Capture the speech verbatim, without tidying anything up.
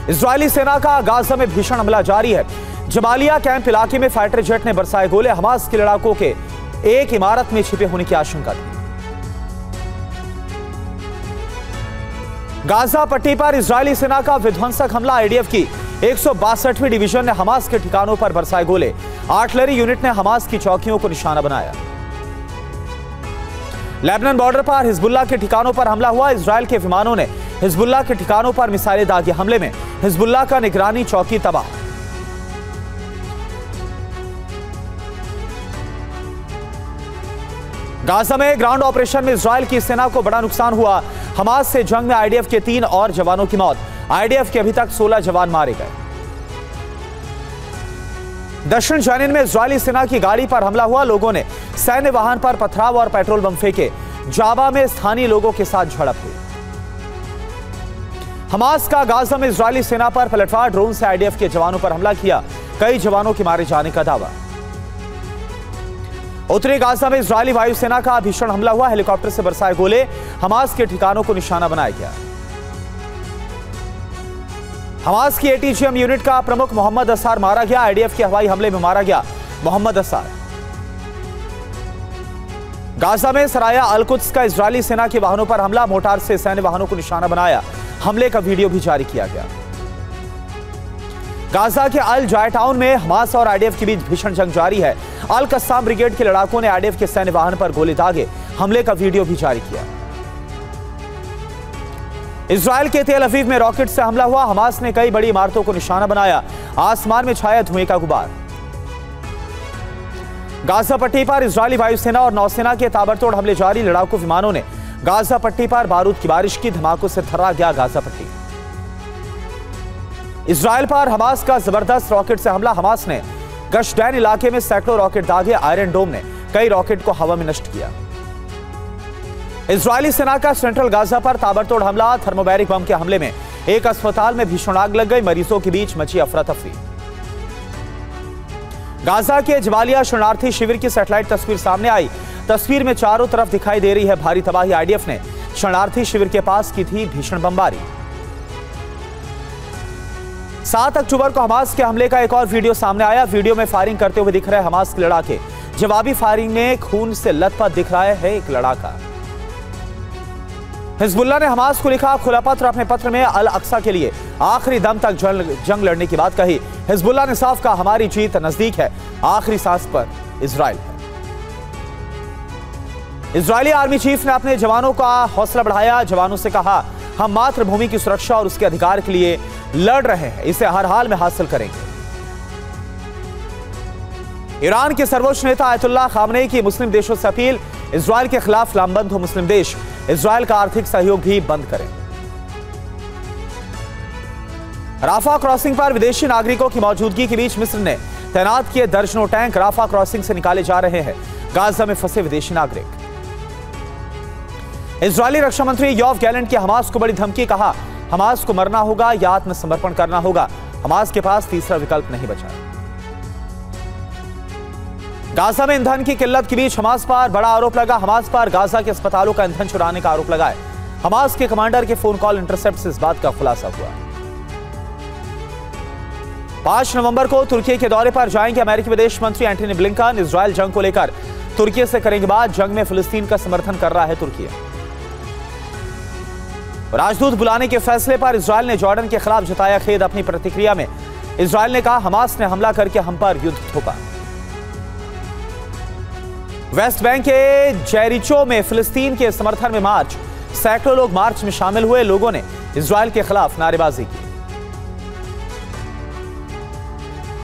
Israeli सेना का Gaza में भीषण हमला जारी है। जबालिया कैंप इलाके में फाइटर जेट ने बरसाए गोले। हमास के लड़ाकों के एक इमारत में छिपे होने की आशंका थी। गाजा पट्टी पर इजरायली सेना का विध्वंसक हमला। आईडीएफ की एक सौ बासठवीं डिवीजन ने हमास के ठिकानों पर बरसाए गोले। आर्टिलरी यूनिट ने हमास की चौकियों को निशाना बनाया। लेबनान बॉर्डर पर हिजबुल्लाह के ठिकानों पर हमला हुआ। इजरायल के विमानों ने हिजबुल्लाह के ठिकानों पर मिसाइलें दागी। हमले में हिजबुल्लाह का निगरानी चौकी तबाह। गाजा में ग्राउंड ऑपरेशन में इजरायल की सेना को बड़ा नुकसान हुआ। हमास से जंग में आईडीएफ के तीन और जवानों की मौत। आईडीएफ के अभी तक सोलह जवान मारे गए। दक्षिण जेनिन में इजरायली सेना की गाड़ी पर हमला हुआ। लोगों ने सैन्य वाहन पर पथराव और पेट्रोल बम फेंके। जाबा में स्थानीय लोगों के साथ झड़प हुई। हमास का गाजा में इजरायली सेना पर पलटवार। ड्रोन से आईडीएफ के जवानों पर हमला किया। कई जवानों के मारे जाने का दावा। उत्तरी गाजा में इजरायली वायुसेना का भीषण हमला हुआ। हेलीकॉप्टर से बरसाए गोले। हमास के ठिकानों को निशाना बनाया गया। हमास की एटीजीएम यूनिट का प्रमुख मोहम्मद असार मारा गया। आईडीएफ के हवाई हमले में मारा गया मोहम्मद असार। गाजा में सराया अल-कुद्स का इजरायली सेना के वाहनों पर हमला। मोटार से सैन्य वाहनों को निशाना बनाया। हमले का वीडियो भी जारी किया गया। गाजा के अल जाय टाउन में हमास और आईडीएफ के बीच भीषण जंग जारी है। अल कस्साम ब्रिगेड के लड़ाकों ने आईडीएफ के सैन्य वाहन पर गोले दागे। हमले का वीडियो भी जारी किया। इजरायल के तेल अवीव में रॉकेट से हमला हुआ। हमास ने कई बड़ी इमारतों को निशाना बनाया। आसमान में छाया धुएं का गुबार। गाजा पट्टी पर इजरायली वायुसेना और नौसेना के ताबड़तोड़ हमले जारी। लड़ाकू विमानों ने गाजा पट्टी पर बारूद की बारिश की। धमाकों से थर्रा गया गाजा पट्टी। इजरायल पर हमास का जबरदस्त रॉकेट से हमला। हमास ने गश्तैन इलाके में सैकड़ों रॉकेट दागे। आयरन डोम ने कई रॉकेट को हवा में नष्ट किया। इजरायली सेना का सेंट्रल गाजा पर ताबड़तोड़ हमला। थर्मोबैरिक बम के हमले में एक अस्पताल में भीषण आग लग गई। मरीजों के बीच मची अफरा तफरी। गाजा के जबालिया शरणार्थी शिविर की सैटेलाइट तस्वीर सामने आई। तस्वीर में चारों तरफ दिखाई दे रही है भारी तबाही। आईडीएफ ने शरणार्थी शिविर के पास की थी भीषण बमबारी। सात अक्टूबर को हमास के हमले का एक और वीडियो सामने आया। वीडियो में फायरिंग करते हुए दिख रहे हमास के लड़ाके। जवाबी फायरिंग में खून से लथपथ दिख रहा है एक लड़ाका। हिजबुल्लाह ने हमास को लिखा खुला पत्र। अपने पत्र में अल अक्सा के लिए आखिरी दम तक जंग लड़ने की बात कही। हिजबुल्लाह ने साफ कहा हमारी जीत नजदीक है। आखिरी सांस पर इजरायल है। इजरायली आर्मी चीफ ने अपने जवानों का हौसला बढ़ाया। जवानों से कहा हम मातृभूमि की सुरक्षा और उसके अधिकार के लिए लड़ रहे हैं। इसे हर हाल में हासिल करेंगे। ईरान के सर्वोच्च नेता आयतुल्लाह खामनेई की मुस्लिम देशों से अपील। इजरायल के खिलाफ लामबंद हो मुस्लिम देश। इजरायल का आर्थिक सहयोग भी बंद करें। राफा क्रॉसिंग पर विदेशी नागरिकों की मौजूदगी के बीच मिस्र ने तैनात किए दर्जनों टैंक। राफा क्रॉसिंग से निकाले जा रहे हैं गाजा में फंसे विदेशी नागरिक। इजरायली रक्षा मंत्री योव गैलेंट की हमास को बड़ी धमकी। कहा हमास को मरना होगा या आत्मसमर्पण करना होगा। हमास के पास तीसरा विकल्प नहीं बचा। गाजा में ईंधन की किल्लत के बीच हमास पर बड़ा आरोप लगा। हमास पर गाजा के अस्पतालों का ईंधन चुराने का आरोप लगा है। हमास के कमांडर के फोन कॉल इंटरसेप्ट से इस बात का खुलासा हुआ। पांच नवंबर को तुर्की के दौरे पर जाएंगे अमेरिकी विदेश मंत्री एंटनी ब्लिंकन। इजरायल जंग को लेकर तुर्की से करेंगे बात। जंग में फिलिस्तीन का समर्थन कर रहा है तुर्की। राजदूत बुलाने के फैसले पर इजरायल ने जॉर्डन के खिलाफ जताया खेद। अपनी प्रतिक्रिया में इजरायल ने कहा हमास ने हमला करके हम पर युद्ध थोपा। वेस्ट बैंक के जेरिचो में फिलिस्तीन के समर्थन में मार्च। सैकड़ों लोग मार्च में शामिल हुए। लोगों ने इजरायल के खिलाफ नारेबाजी की।